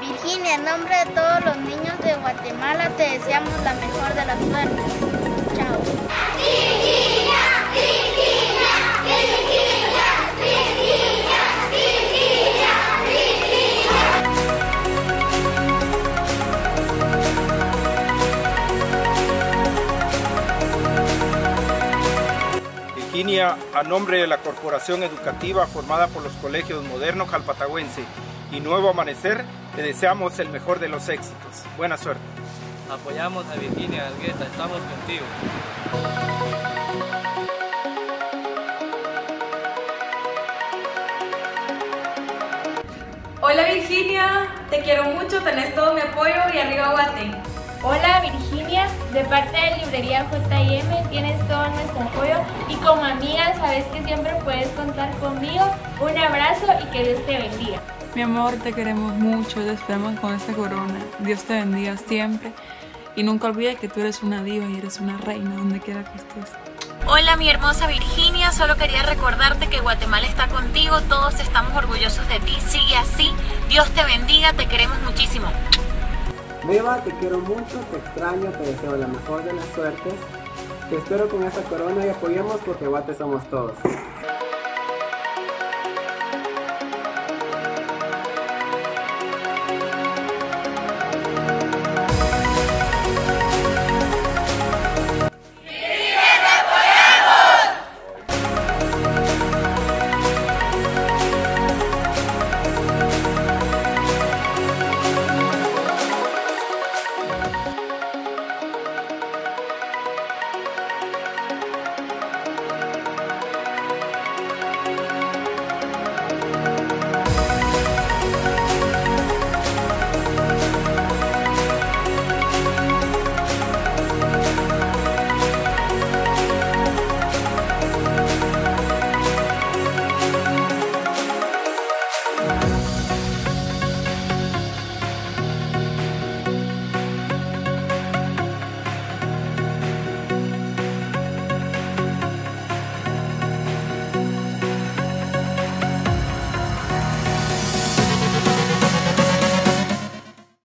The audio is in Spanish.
Virginia, en nombre de todos los niños de Guatemala, te deseamos la mejor de las suertes. Chao. Virginia, Virginia, Virginia, Virginia, Virginia, Virginia. Virginia, a nombre de la Corporación Educativa formada por los Colegios Moderno Calpatagüense y Nuevo Amanecer, te deseamos el mejor de los éxitos. Buena suerte. Apoyamos a Virginia Argueta, estamos contigo. Hola Virginia, te quiero mucho, tenés todo mi apoyo y arriba Guate. Hola Virginia, de parte de Librería J&M tienes todo nuestro apoyo y como amiga sabes que siempre puedes contar conmigo. Un abrazo y que Dios te bendiga. Mi amor, te queremos mucho, te esperamos con esta corona. Dios te bendiga siempre y nunca olvides que tú eres una diva y eres una reina donde quiera que estés. Hola mi hermosa Virginia, solo quería recordarte que Guatemala está contigo, todos estamos orgullosos de ti, sigue así, Dios te bendiga, te queremos muchísimo. Beba, te quiero mucho, te extraño, te deseo la mejor de las suertes, te espero con esta corona y apoyemos porque Guate somos todos.